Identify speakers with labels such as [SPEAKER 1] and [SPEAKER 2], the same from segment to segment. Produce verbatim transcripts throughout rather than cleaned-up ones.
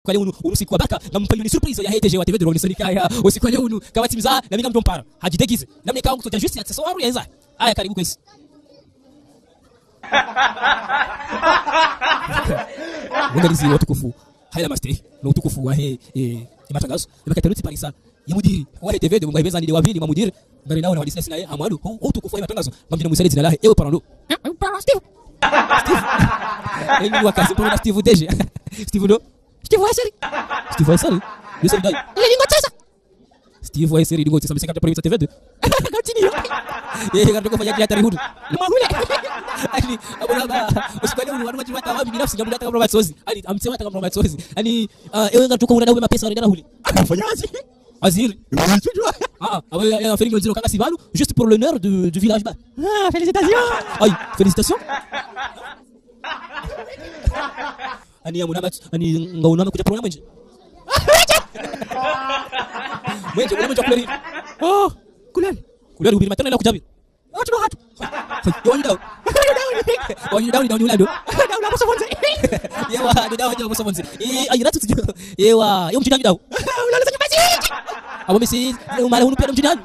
[SPEAKER 1] kwa leo usiku wa baka nampa ni surprise ya H T G wa T V drone sonika ya usiku leo unu kama timza na minga mtompara hajidekize namne kaangu kutoja juice accessoire ya nza aya karibu kwesi Ungalizi watukufu haila masteri na utukufu wa he eh matangazo nimekataruti parisa ya mudiri wale T V de mbaiza ni wawili ma mudiri ngari nao na wadisesi na yeye amwadu utukufu wa matangazo bamjina musali zina lahe ewe parando Steve Steve Ele wakazi kwa Steve Deje Steve do Steve Wesley Steve Wesley Yusuf dai ele lingo tesa Steve Wesley lingo tesa msika kwa T V de continue yeye ngato kufanya kiatari hudu mahule ali abona usikali unu wanu wajibata wapi binafsi jambo nataka Robert Sozi ali amsema nataka Robert Sozi yani ewe ngato kwa unadau mapesa wanaenda huli akafanyaje Azir ah ah ya Félix Nziro kaka Sibalu juste pour l'honneur du du village bas ah félicitations ay félicitations ani ya munamat ani ngauna amekuja program mwenje mwenje kuna mwenje kuleni oh kuleni kuleni ubiri matana la kujabi watu ndo hatu yoni dau yoni dau dau ni ulado dau la bosa bonze yewa dau dau bosa bonze eh ay ratu tujo yewa yom jidami dau ulala sanyo basi abo mesi umala hunu pia mjidami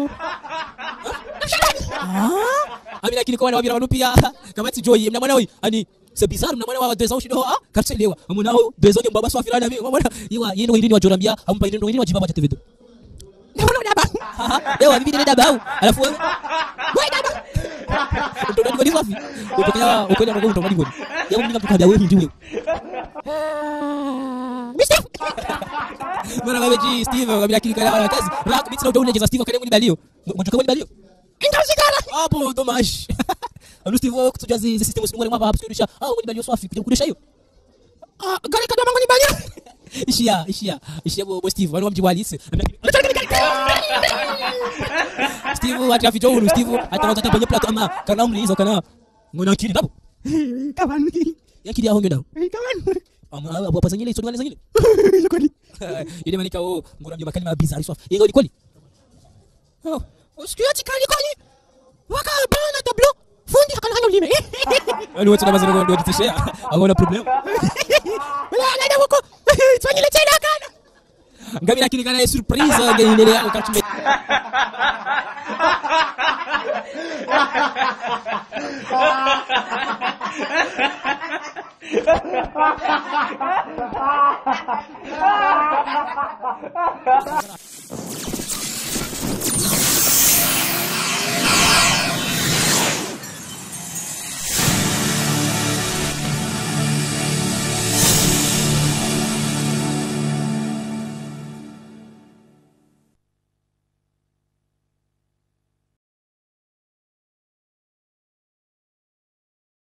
[SPEAKER 1] ah ami lakini kwa wana wabira wanu pia kama tijoyi mnamwana wewe ani c'est bizarre mnamwana wa deux ans shido ah karselewa amunao deux ans mbaba swafi rana mwana yewa yendo ndini wajorambia ampa yendo ndini wajibaba cha T V do Ndio daba. Yewa bibi ndio daba au. Alafu wewe. Wewe daba. Ndio ndio ndio wapi? Ukitaka ukwenda ndio ndio ndio. Yewa mimi mtukada wewe ndio wewe. Mister. Mwana wewe ji Steve kabla kikala kazi. Rock beats ndio unacheza Steve kale mbalio. Mtoka mbalio balio. Ndio sigara. Hapo Tomash. Anu Steve wako tujazi hizi system usimwele mwapa hapo kurudisha. Ah mbalio swafi kurudisha hiyo. Ah gari kada mangu ni balio. Ishia, ishia, ishia bo Steve, wanu mjiwalisi. Steve ati aficho huru Steve atawaza kwenye plato ama kana umlizo kana ngona kiri dapo. Kawan. Ya kiri ahonyo dapo. Kawan. Ama apa pasangile iso ngale sangile. Kweli. Ile manika o ngora mjima kali mabizari swafi. Yego ni kweli. Oh, usikia tikali kweli. Waka bana tablo. Fundi hakana hanya ulime. Ani wote na mazero ndio ditishia. Hakuna problem. Wala ana wako. Twanyile tena kana. Ngapi lakini kana surprise ngeindelea ukachime.